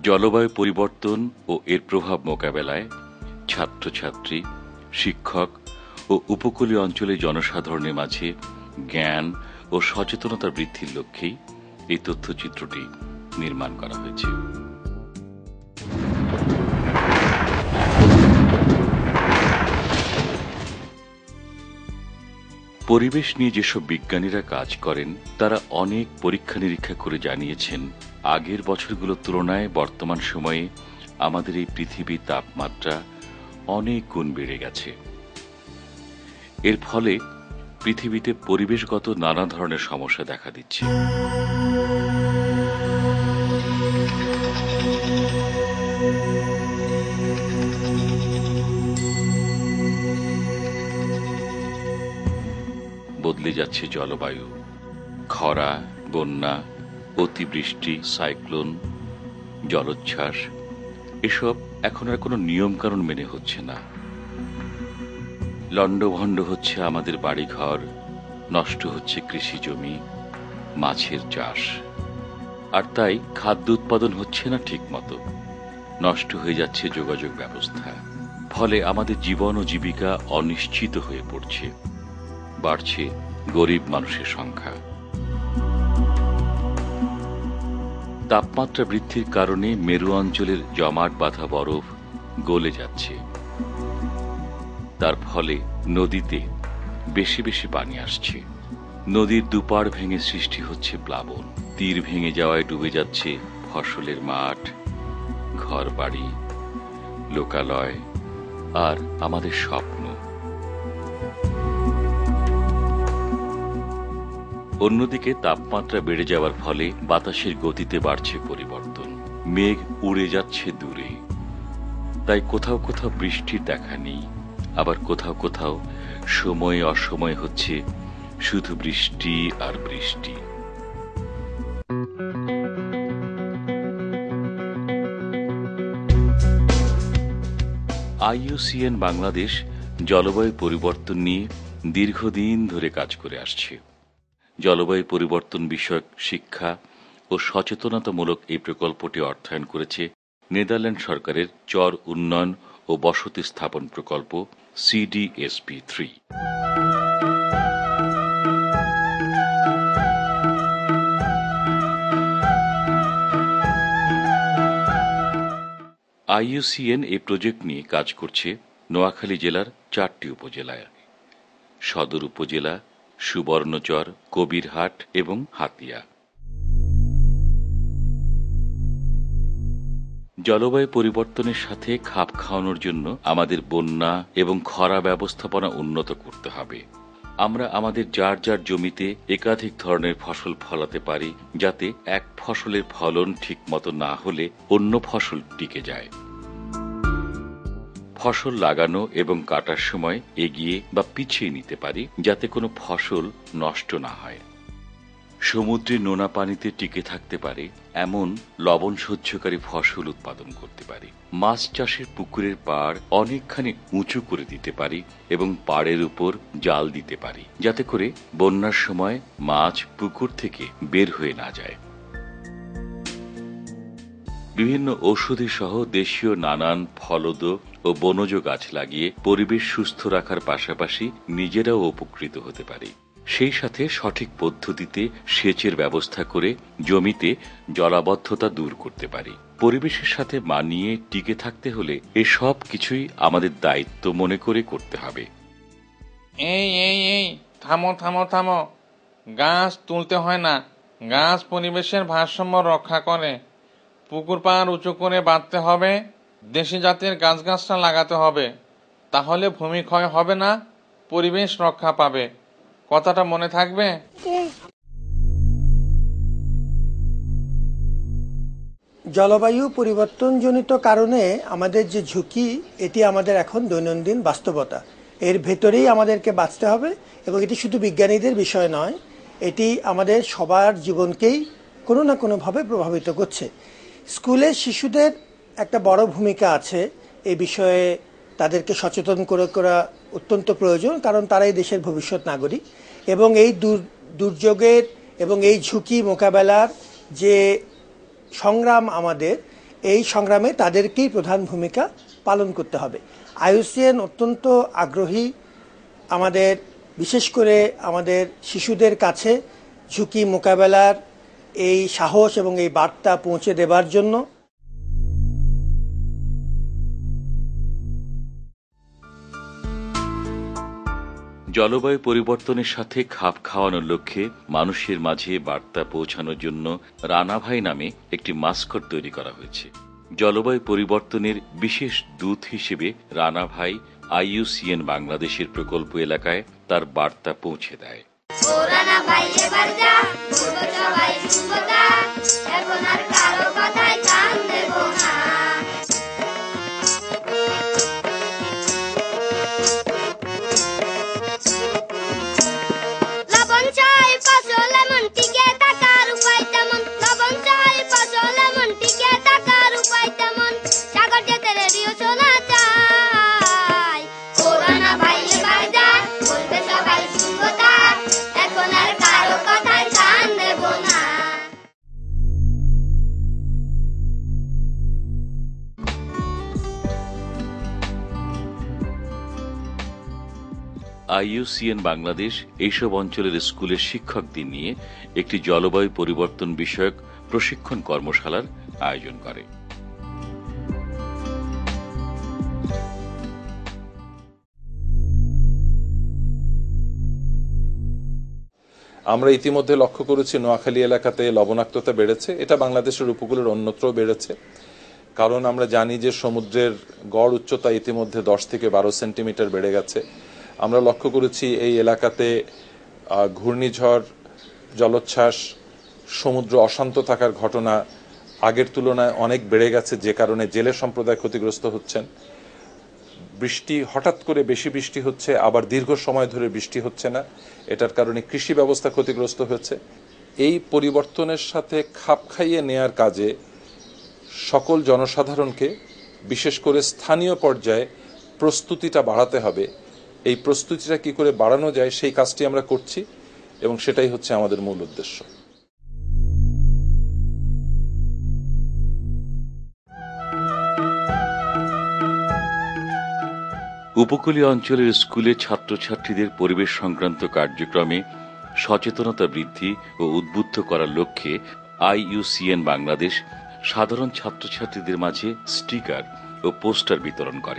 জলবায়ু পরিবর্তন ও এর প্রভাব মোকাবেলায় ছাত্রছাত্রী, শিক্ষক ও উপকূলীয় অঞ্চলের জনসাধারণের মাঝে জ্ঞান ও সচেতনতা বৃদ্ধির লক্ষ্যেই এই তথ্যচিত্রটি নির্মাণ করা হয়েছে। পরিবেশ নিয়ে যেসব বিজ্ঞানীরা কাজ করেন তারা অনেক পরীক্ষা নিরীক্ষা করে জানিয়েছেন আগের বছরগুলোর তুলনায় বর্তমান সময়ে আমাদের এই পৃথিবীর তাপমাত্রা অনেক গুণ বেড়ে গেছে। এর ফলে পৃথিবীতে পরিবেশগত নানা ধরনের সমস্যা দেখা দিচ্ছে। বদলে যাচ্ছে জলবায়ু, খরা, বন্যা, অতিবৃষ্টি, সাইক্লোন, জলোচ্ছ্বাস, এসব এখন আর কোনো নিয়মকানুন মেনে হচ্ছে না। লণ্ডভণ্ড হচ্ছে আমাদের বাড়িঘর, নষ্ট হচ্ছে কৃষি জমি, মাছের চাষ, আর তাই খাদ্য উৎপাদন হচ্ছে না ঠিক মতো। নষ্ট হয়ে যাচ্ছে যোগাযোগ ব্যবস্থা, ফলে আমাদের জীবন ও জীবিকা অনিশ্চিত হয়ে পড়ছে। বাড়ছে গরিব মানুষের সংখ্যা। তাপমাত্রা বৃদ্ধির কারণে মেরু অঞ্চলের জমাট বাঁধা বরফ গলে যাচ্ছে। তার ফলে নদীতে বেশি বেশি পানি আসছে। নদীর দুপাড় ভেঙে সৃষ্টি হচ্ছে প্লাবন। তীর ভেঙে যাওয়ায় ডুবে যাচ্ছে ফসলের মাঠ, ঘরবাড়ি, লোকালয় আর আমাদের স্বপ্ন। অন্যদিকে তাপমাত্রা বেড়ে যাওয়ার ফলে বাতাসের গতিতে বাড়ছে পরিবর্তন। মেঘ উড়ে যাচ্ছে দূরে, তাই কোথাও কোথাও বৃষ্টির দেখা নেই, আবার কোথাও কোথাও সময়ে অসময়ে হচ্ছে শুধু বৃষ্টি আর বৃষ্টি। IUCN বাংলাদেশ জলবায়ু পরিবর্তন নিয়ে দীর্ঘদিন ধরে কাজ করে আসছে। জলবায়ু পরিবর্তন বিষয়ক শিক্ষা ও সচেতনতামূলক এই প্রকল্পটি অর্থায়ন করেছে নেদারল্যান্ড সরকারের চর উন্নয়ন ও বসতি স্থাপন প্রকল্প CDSP3। IUCN এই প্রজেক্ট নিয়ে কাজ করছে নোয়াখালী জেলার 4টি উপজেলায়: সদর উপজেলা, সুবর্ণচর, কবিরহাট এবং হাতিয়া। জলবায়ু পরিবর্তনের সাথে খাপ খাওয়ানোর জন্য আমাদের বন্যা এবং খরা ব্যবস্থাপনা উন্নত করতে হবে। আমরা আমাদের যার যার জমিতে একাধিক ধরনের ফসল ফলাতে পারি, যাতে এক ফসলের ফলন ঠিকমতো না হলে অন্য ফসল টিকে যায়। ফসল লাগানো এবং কাটার সময় এগিয়ে বা পিছিয়ে নিতে পারি, যাতে কোনো ফসল নষ্ট না হয়। সমুদ্রে নোনা পানিতে টিকে থাকতে পারে এমন লবণ সহ্যকারী ফসল উৎপাদন করতে পারি। মাছ চাষের পুকুরের পাড় অনেকখানি উঁচু করে দিতে পারি এবং পাড়ের উপর জাল দিতে পারি, যাতে করে বন্যার সময় মাছ পুকুর থেকে বের হয়ে না যায়। বিভিন্ন ঔষধি সহ দেশীয় নানান ফলদ ও বনজ গাছ লাগিয়ে পরিবেশ সুস্থ রাখার পাশাপাশি নিজেরাও উপকৃত হতে পারি। সেই সাথে সঠিক পদ্ধতিতে সেচের ব্যবস্থা করে জমিতে জলাবদ্ধতা দূর করতে পারি। পরিবেশের সাথে মানিয়ে টিকে থাকতে হলে এসব কিছুই আমাদের দায়িত্ব মনে করে করতে হবে। এই থামো থামো থামো, গাছ তুলতে হয় না। গাছ পরিবেশের ভারসাম্য রক্ষা করে। পুকুর পাড় উঁচু করে বাঁধতে হবে, দেশি জাতের গাছগাছরা লাগাতে হবে, তাহলে ভূমিক্ষয় হবে না, পরিবেশ রক্ষা পাবে। কথাটা মনে থাকবে? জলবায়ু পরিবর্তনজনিত কারণে আমাদের যে ঝুঁকি, এটি আমাদের এখন দৈনন্দিন বাস্তবতা। এর ভেতরেই আমাদেরকে বাঁচতে হবে এবং এটি শুধু বিজ্ঞানীদের বিষয় নয়, এটি আমাদের সবার জীবনকেই কোনো না কোনোভাবে প্রভাবিত করছে। স্কুলে শিশুদের একটা বড় ভূমিকা আছে এই বিষয়ে। তাদেরকে সচেতন করা অত্যন্ত প্রয়োজন, কারণ তারাই দেশের ভবিষ্যৎ নাগরিক। এবং এই দুর্যোগের এবং এই ঝুঁকি মোকাবেলার যে সংগ্রাম আমাদের, এই সংগ্রামে তাদেরকেই প্রধান ভূমিকা পালন করতে হবে। IUCN অত্যন্ত আগ্রহী আমাদের, বিশেষ করে আমাদের শিশুদের কাছে ঝুঁকি মোকাবেলার এই সাহস এবং এই বার্তা পৌঁছে দেবার জন্য। জলবায়ু পরিবর্তনের সাথে খাপ খাওয়ানোর লক্ষ্যে মানুষের মাঝে বার্তা পৌঁছানোর জন্য রানা ভাই নামে একটি মাস্কট তৈরি করা হয়েছে। জলবায়ু পরিবর্তনের বিশেষ দূত হিসেবে রানা ভাই IUCN বাংলাদেশের প্রকল্প এলাকায় তার বার্তা পৌঁছে দেয়। IUCN বাংলাদেশ এইসব অঞ্চলের স্কুলের শিক্ষকদের নিয়ে একটি জলবায়ু পরিবর্তন বিষয়ক প্রশিক্ষণ কর্মশালার আয়োজন করে। আমরা ইতিমধ্যে লক্ষ্য করেছি নোয়াখালী এলাকাতে লবণাক্ততা বেড়েছে, এটা বাংলাদেশের উপকূলের অন্যত্রও বেড়েছে। কারণ আমরা জানি যে সমুদ্রের গড় উচ্চতা ইতিমধ্যে 10 থেকে 12 সেন্টিমিটার বেড়ে গেছে। আমরা লক্ষ্য করেছি এই এলাকাতে ঘূর্ণিঝড়, জলোচ্ছ্বাস, সমুদ্র অশান্ত থাকার ঘটনা আগের তুলনায় অনেক বেড়ে গেছে, যে কারণে জেলে সম্প্রদায় ক্ষতিগ্রস্ত হচ্ছেন। বৃষ্টি হঠাৎ করে বেশি বৃষ্টি হচ্ছে, আবার দীর্ঘ সময় ধরে বৃষ্টি হচ্ছে না, এটার কারণে কৃষি ব্যবস্থা ক্ষতিগ্রস্ত হচ্ছে। এই পরিবর্তনের সাথে খাপ খাইয়ে নেয়ার কাজে সকল জনসাধারণকে, বিশেষ করে স্থানীয় পর্যায়ে প্রস্তুতিটা বাড়াতে হবে। এই প্রস্তুতিটা কি করে বাড়ানো যায় সেই কাজটি আমরা করছি এবং সেটাই হচ্ছে আমাদের মূল উদ্দেশ্য। উপকূলীয় অঞ্চলের স্কুলের ছাত্রছাত্রীদের পরিবেশ সংক্রান্ত কার্যক্রমে সচেতনতা বৃদ্ধি ও উদ্বুদ্ধ করার লক্ষ্যে IUCN বাংলাদেশ সাধারণ ছাত্রছাত্রীদের মাঝে স্টিকার ও পোস্টার বিতরণ করে।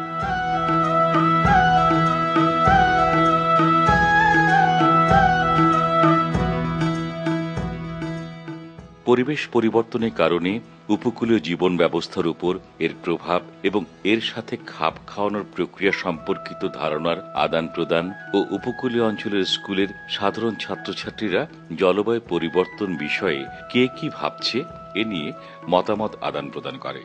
পরিবেশ পরিবর্তনের কারণে উপকূলীয় জীবন ব্যবস্থার উপর এর প্রভাব এবং এর সাথে খাপ খাওয়ানোর প্রক্রিয়া সম্পর্কিত ধারণার আদান প্রদান ও উপকূলীয় অঞ্চলের স্কুলের সাধারণ ছাত্রছাত্রীরা জলবায়ু পরিবর্তন বিষয়ে কে কি ভাবছে এ নিয়ে মতামত আদান প্রদান করে।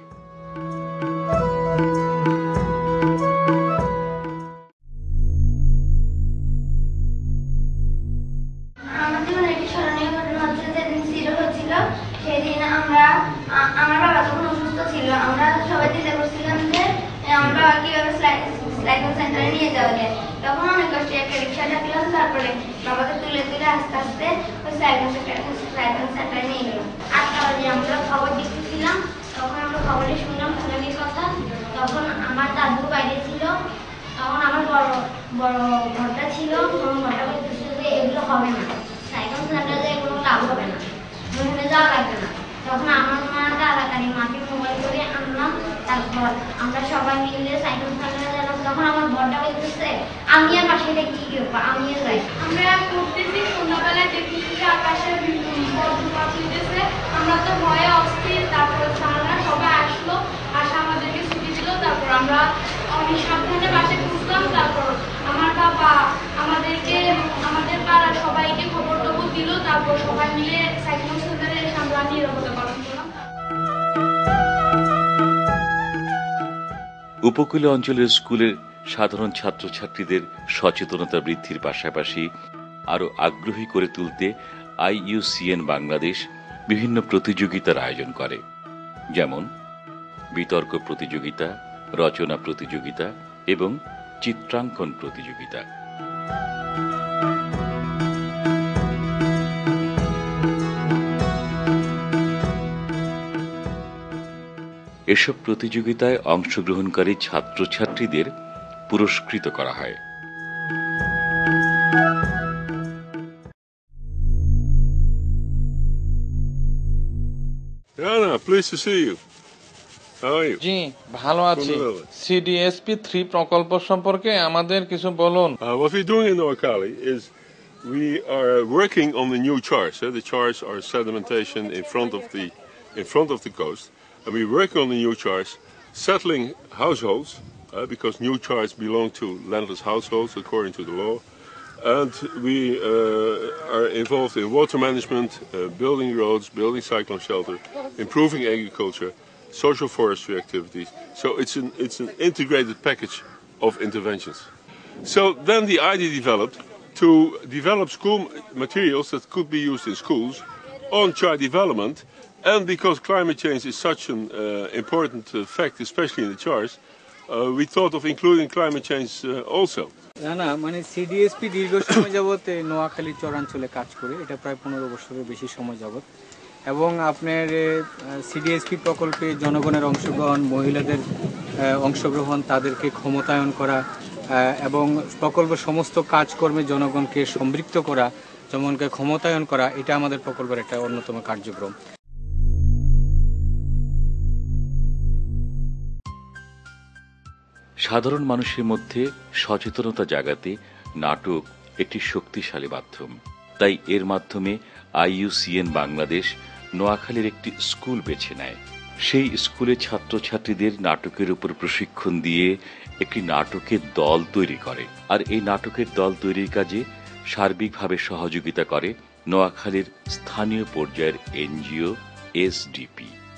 সেদিন আমার বাবা যখন অসুস্থ ছিল, আমরা সবাই চিন্তা করছিলাম যে আমরা কিভাবে সাইকেল সেন্টারে নিয়ে যাওয়া যায়। তখন অনেক কষ্টে একটা রিক্সা ডাকলাম, তারপরে বাবাকে তুলে তুলে আস্তে আস্তে ওই সাইকেল সেন্টারে নিয়ে গেলাম। 8টা বাজে আমরা খবর দেখতেছিলাম, তখন আমরা খবরে শুনলাম সুনামির কথা। তখন আমার দাদু বাইরে ছিল, তখন আমার বড় ঘরটা ছিল, ঘরটা বলতেছিল যে এগুলো হবে না, সাইকেল সেন্টারে এগুলো লাভ হবে না, ওখানে যাওয়া লাগবে না। তখন আমার মা তাড়াতাড়ি মাকে মোবাইল করে আনলাম, তারপর আমরা সবাই মিলে সাইকেল সেন্টারে গেলাম। তখন আমার বড়টা বলতেছে আমি আর পাশে কি করবো, আমিও যাই। আমরা করতেছি, সন্ধ্যাবেলায় দেখতেছি যে আকাশে বজ্রপাত হইতেছে, আমরা তো ভয়ে অস্থির। তারপর স্যাররা সবাই আসলো, আসা আমাদেরকে ছুটি দিল। তারপর আমরা অনেক সাবধানে বাসে খুঁজলাম। তারপর আমার বাবা আমাদেরকে, আমাদের পাড়ার সবাইকে খবর টবর দিল। তারপর সবাই মিলে সাইকেল সেন্টারে এসে আমরা নিরাপত্তা পালন করলাম। উপকূলীয় অঞ্চলের স্কুলের সাধারণ ছাত্রছাত্রীদের সচেতনতা বৃদ্ধির পাশাপাশি আরও আগ্রহী করে তুলতে IUCN বাংলাদেশ বিভিন্ন প্রতিযোগিতার আয়োজন করে, যেমন বিতর্ক প্রতিযোগিতা, রচনা প্রতিযোগিতা এবং চিত্রাঙ্কন প্রতিযোগিতা। এসব প্রতিযোগিতায় অংশগ্রহণকারী ছাত্রছাত্রীদের পুরস্কৃত করা হয়। Rana, pleased to see you. How are you? জি ভালো আছি। CDSP 3 প্রকল্প সম্পর্কে আমাদের কিছু বলুন। What we're doing in Noakhali is we are working on the new chars. The chars are sedimentation in front of the coast, and we're working on the new chars, settling households because new chars belong to landless households according to the law, and we are involved in water management, building roads, building cyclone shelter, improving agriculture, social forestry activities. So it's an integrated package of interventions. So then the idea developed to develop school materials that could be used in schools on child development, and because climate change is such an important fact, especially in the chars, we thought of including climate change also. না মানে CDSP দীর্ঘ সময় যাবত নোয়াখালী চরাঞ্চলে কাজ করে, এটা প্রায় 15 বছরের বেশি সময় যাবত, এবং আপনার সিডিএসপি প্রকল্পে জনগণের অংশগ্রহণ, মহিলাদের অংশগ্রহণ, তাদেরকে ক্ষমতায়ন করা এবং প্রকল্প সমস্ত কাজকর্মে জনগণকে সম্পৃক্ত করা, জনগণকে ক্ষমতায়ন করা, এটা আমাদের প্রকল্পের একটা অন্যতম কার্যক্রম। সাধারণ মানুষের মধ্যে সচেতনতা জাগাতে নাটক একটি শক্তিশালী মাধ্যম। তাই এর মাধ্যমে IUCN বাংলাদেশ নোয়াখালীর একটি স্কুল বেছে নেয়। সেই স্কুলে ছাত্রছাত্রীদের নাটকের উপর প্রশিক্ষণ দিয়ে একটি নাটকের দল তৈরি করে, আর এই নাটকের দল তৈরির কাজে সার্বিকভাবে সহযোগিতা করে নোয়াখালীর স্থানীয় পর্যায়ের NGO SDP।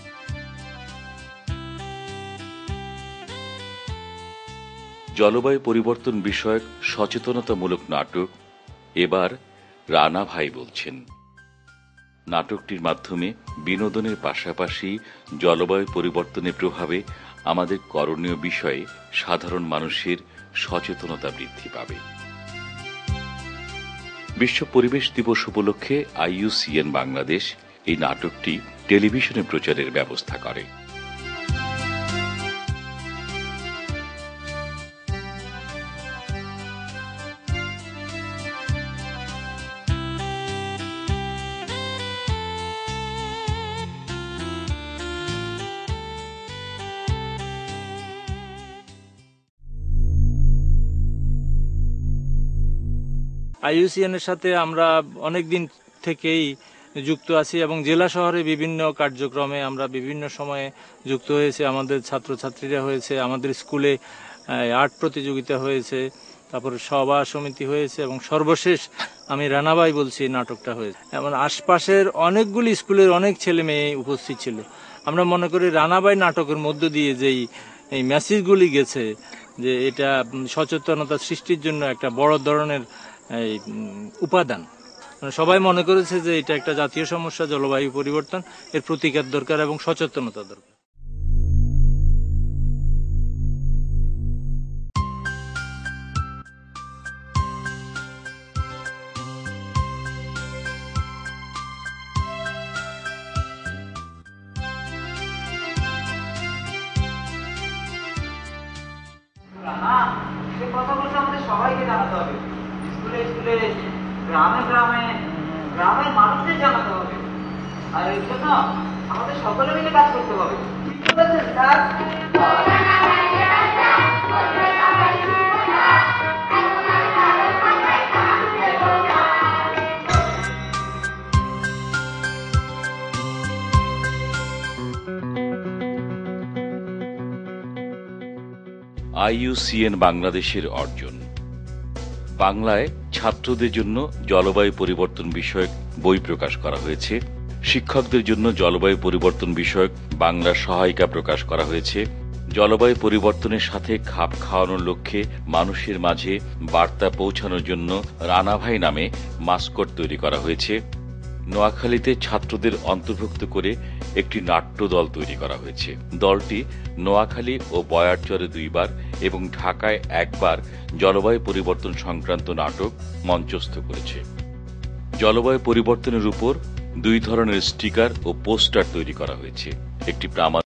জলবায়ু পরিবর্তন বিষয়ক সচেতনতামূলক নাটক এবার রানা ভাই বলছেন। নাটকটির মাধ্যমে বিনোদনের পাশাপাশি জলবায়ু পরিবর্তনের প্রভাবে আমাদের করণীয় বিষয়ে সাধারণ মানুষের সচেতনতা বৃদ্ধি পাবে। বিশ্ব পরিবেশ দিবস উপলক্ষে IUCN বাংলাদেশ এই নাটকটি টেলিভিশনে প্রচারের ব্যবস্থা করে। IUCN এর সাথে আমরা অনেক দিন থেকেই যুক্ত আছি এবং জেলা শহরে বিভিন্ন কার্যক্রমে আমরা বিভিন্ন সময়ে যুক্ত হয়েছে। আমাদের ছাত্রছাত্রীরা হয়েছে, আমাদের স্কুলে আর্ট প্রতিযোগিতা হয়েছে, তারপর সভা সমিতি হয়েছে, এবং সর্বশেষ আমি রানাভাই বলছি নাটকটা হয়েছে। এমন আশপাশের অনেকগুলি স্কুলের অনেক ছেলে মেয়ে উপস্থিত ছিল। আমরা মনে করি রানাভাই নাটকের মধ্য দিয়ে যেই এই মেসেজগুলি গেছে, যে এটা সচেতনতা সৃষ্টির জন্য একটা বড় ধরনের এই উপাদান। সবাই মনে করেছে যে এটা একটা জাতীয় সমস্যা, জলবায়ু পরিবর্তন, এর প্রতিকার দরকার এবং সচেতনতা দরকার। কথাগুলো আমাদের সবাইকে জানাতে হবে, স্কুলে স্কুলে, গ্রামে গ্রামে, গ্রামের মানুষদের জানাতে হবে, আর এর জন্য আমাদের সকলে মিলে কাজ করতে হবে। ঠিক বলেছেন স্যার? IUCN বাংলাদেশের অর্জন। বাংলায় ছাত্রদের জন্য জলবায়ু পরিবর্তন বিষয়ক বই প্রকাশ করা হয়েছে। শিক্ষকদের জন্য জলবায়ু পরিবর্তন বিষয়ক বাংলা সহায়িকা প্রকাশ করা হয়েছে। জলবায়ু পরিবর্তনের সাথে খাপ খাওয়ানোর লক্ষ্যে মানুষের মাঝে বার্তা পৌঁছানোর জন্য রানাভাই নামে মাস্কট তৈরি করা হয়েছে। নোয়াখালীতে ছাত্রদের অন্তর্ভুক্ত করে একটি নাট্য দল তৈরি করা হয়েছে। দলটি নোয়াখালী ও বয়ারচরে 2 বার এবং ঢাকায় 1 বার জলবায়ু পরিবর্তন সংক্রান্ত নাটক মঞ্চস্থ করেছে। জলবায়ু পরিবর্তনের উপর 2 ধরনের স্টিকার ও পোস্টার তৈরি করা হয়েছে। একটি